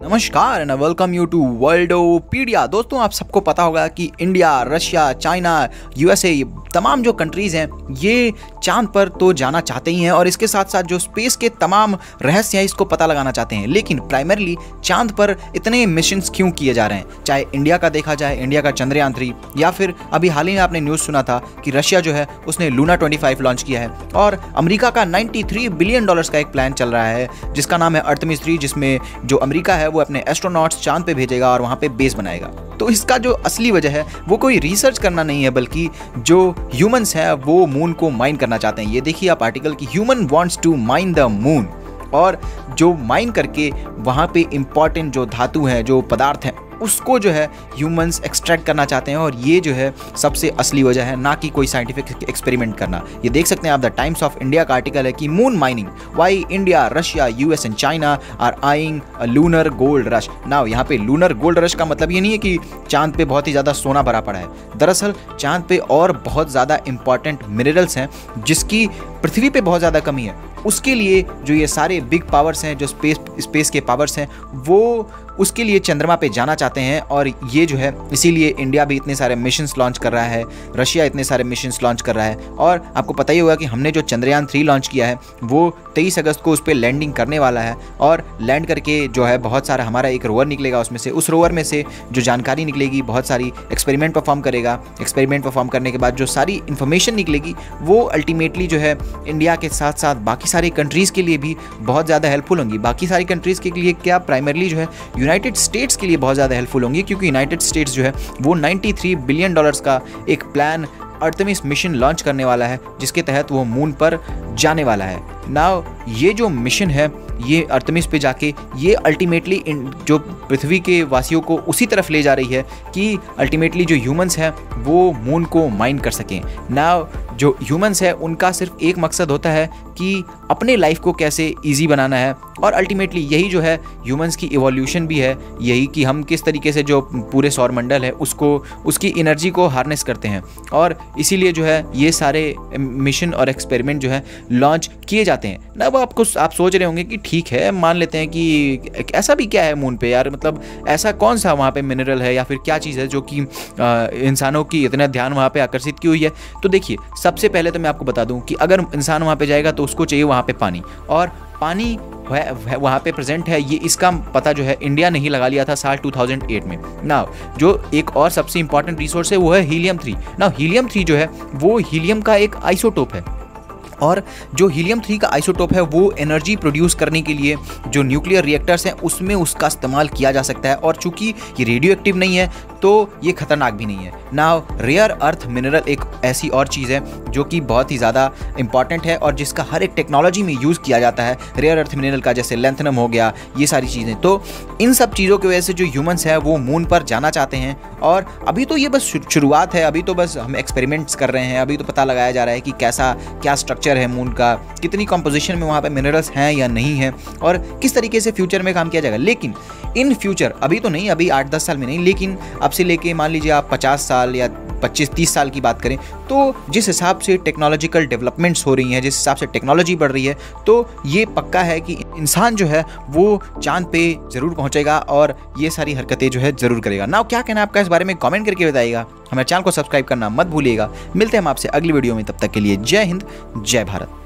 नमस्कार and welcome you to Worldopedia. दोस्तों, आप सबको पता होगा कि इंडिया, रशिया, चाइना, यूएसए, तमाम जो कंट्रीज़ हैं ये चांद पर तो जाना चाहते ही हैं और इसके साथ साथ जो स्पेस के तमाम रहस्य हैं इसको पता लगाना चाहते हैं। लेकिन प्राइमरली चांद पर इतने मिशंस क्यों किए जा रहे हैं? चाहे इंडिया का देखा जाए, इंडिया का चंद्रयान 3, या फिर अभी हाल ही में आपने न्यूज़ सुना था कि रशिया जो है उसने लूना 25 लॉन्च किया है और अमेरिका का $93 बिलियन का एक प्लान चल रहा है जिसका नाम है आर्टेमिस 3, जिसमें जो अमेरिका है वो अपने एस्ट्रोनॉट्स चांद पे भेजेगा और वहाँ पे बेस बनाएगा। तो इसका जो असली वजह है वो कोई रिसर्च करना नहीं है, बल्कि जो ह्यूमंस हैं वो मून को माइन करना चाहते हैं। ये देखिए आप आर्टिकल की human wants to mine the moon, और जो माइन करके वहाँ पे इंपॉर्टेंट जो धातु हैं, जो पदार्थ हैं, उसको जो है ह्यूमंस एक्सट्रैक्ट करना चाहते हैं। और ये जो है सबसे असली वजह है, ना कि कोई साइंटिफिक एक्सपेरिमेंट करना। ये देख सकते हैं आप, द टाइम्स ऑफ इंडिया का आर्टिकल है कि moon mining, why India, Russia, US and China are eyeing a lunar gold rush. Now यहाँ पे लूनर गोल्ड रश का मतलब ये नहीं है कि चांद पे बहुत ही ज़्यादा सोना भरा पड़ा है। दरअसल चांद पे और बहुत ज़्यादा इंपॉर्टेंट मिनरल्स हैं जिसकी पृथ्वी पे बहुत ज़्यादा कमी है। उसके लिए जो ये सारे बिग पावर्स हैं, जो स्पेस के पावर्स हैं, वो उसके लिए चंद्रमा पे जाना चाहते हैं। और ये जो है इसीलिए इंडिया भी इतने सारे मिशंस लॉन्च कर रहा है, रशिया इतने सारे मिशंस लॉन्च कर रहा है। और आपको पता ही होगा कि हमने जो चंद्रयान 3 लॉन्च किया है वो 23 अगस्त को उस पर लैंडिंग करने वाला है। और लैंड करके जो है बहुत सारा हमारा एक रोवर निकलेगा, उसमें से उस रोवर में से जो जानकारी निकलेगी, बहुत सारी एक्सपेरिमेंट परफॉर्म करेगा। एक्सपेरिमेंट परफॉर्म करने के बाद जो सारी इन्फॉर्मेशन निकलेगी वो अल्टीमेटली जो है इंडिया के साथ साथ बाकी सारी कंट्रीज़ के लिए भी बहुत ज़्यादा हेल्पफुल होंगी। बाकी सारी कंट्रीज़ के लिए क्या, प्राइमरली जो है यूनाइटेड स्टेट्स के लिए बहुत ज़्यादा हेल्पफुल होंगी, क्योंकि यूनाइटेड स्टेट्स जो है वो $93 बिलियन का एक प्लान आर्टेमिस मिशन लॉन्च करने वाला है, जिसके तहत वो मून पर जाने वाला है। नाउ ये जो मिशन है ये आर्टेमिस पे जाके ये अल्टीमेटली जो पृथ्वी के वासियों को उसी तरफ ले जा रही है कि अल्टीमेटली जो ह्यूमंस हैं वो मून को माइन कर सकें। नाउ जो ह्यूमंस है उनका सिर्फ एक मकसद होता है कि अपने लाइफ को कैसे इजी बनाना है, और अल्टीमेटली यही जो है ह्यूमंस की इवोल्यूशन भी है, यही कि हम किस तरीके से जो पूरे सौरमंडल है उसको, उसकी एनर्जी को हार्नेस करते हैं। और इसीलिए जो है ये सारे मिशन और एक्सपेरिमेंट जो है लॉन्च किए जाते हैं। ना अब आप सोच रहे होंगे कि ठीक है, मान लेते हैं कि ऐसा भी क्या है मून पे यार, मतलब ऐसा कौन सा वहाँ पे मिनरल है या फिर क्या चीज़ है जो कि इंसानों की इतना ध्यान वहाँ पे आकर्षित की हुई है। तो देखिए, सबसे पहले तो मैं आपको बता दूं कि अगर इंसान वहाँ पे जाएगा तो उसको चाहिए वहाँ पे पानी, और पानी वहाँ पे प्रेजेंट है। ये इसका पता जो है इंडिया ने ही लगा लिया था साल 2008 में। ना जो एक और सबसे इंपॉर्टेंट रिसोर्स है वो है हीलियम 3। ना हीलियम 3 जो है वो हीलियम का एक आइसोटोप है, और जो हीलियम 3 का आइसोटोप है वो एनर्जी प्रोड्यूस करने के लिए जो न्यूक्लियर रिएक्टर्स हैं उसमें उसका इस्तेमाल किया जा सकता है। और चूंकि ये रेडियो एक्टिव नहीं है तो ये खतरनाक भी नहीं है। नाउ रेयर अर्थ मिनरल एक ऐसी और चीज़ है जो कि बहुत ही ज़्यादा इंपॉर्टेंट है और जिसका हर एक टेक्नोलॉजी में यूज़ किया जाता है। रेयर अर्थ मिनरल का जैसे लैंथनम हो गया, ये सारी चीज़ें। तो इन सब चीज़ों की वजह से जो ह्यूमंस हैं वो मून पर जाना चाहते हैं। और अभी तो ये बस शुरुआत है, अभी तो बस हम एक्सपेरिमेंट्स कर रहे हैं। अभी तो पता लगाया जा रहा है कि कैसा क्या स्ट्रक्चर है मून का, कितनी कंपोजिशन में वहाँ पे मिनरल्स हैं या नहीं हैं, और किस तरीके से फ्यूचर में काम किया जाएगा। लेकिन इन फ्यूचर, अभी तो नहीं, अभी 8-10 साल में नहीं, लेकिन अब से लेके मान लीजिए आप 50 साल या 25-30 साल की बात करें, तो जिस हिसाब से टेक्नोलॉजिकल डेवलपमेंट्स हो रही हैं, जिस हिसाब से टेक्नोलॉजी बढ़ रही है, तो ये पक्का है कि इंसान जो है वो चांद पे ज़रूर पहुंचेगा और ये सारी हरकतें जो है ज़रूर करेगा। ना क्या कहना है आपका इस बारे में, कमेंट करके बताइएगा। हमारे चैनल को सब्सक्राइब करना मत भूलिएगा। मिलते हैं हम आपसे अगली वीडियो में, तब तक के लिए जय हिंद, जय भारत।